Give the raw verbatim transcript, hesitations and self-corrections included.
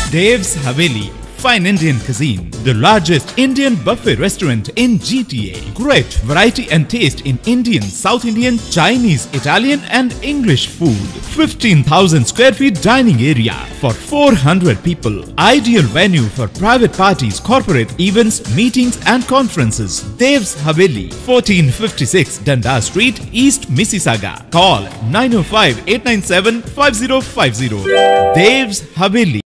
Dev's Haveli, fine Indian cuisine, the largest Indian buffet restaurant in G T A. Great variety and taste in Indian, South Indian, Chinese, Italian and English food. fifteen thousand square feet dining area for four hundred people. Ideal venue for private parties, corporate events, meetings and conferences. Dev's Haveli, fourteen fifty-six Dundas Street, East Mississauga. Call nine oh five, eight nine seven, five oh five oh. Dev's Haveli.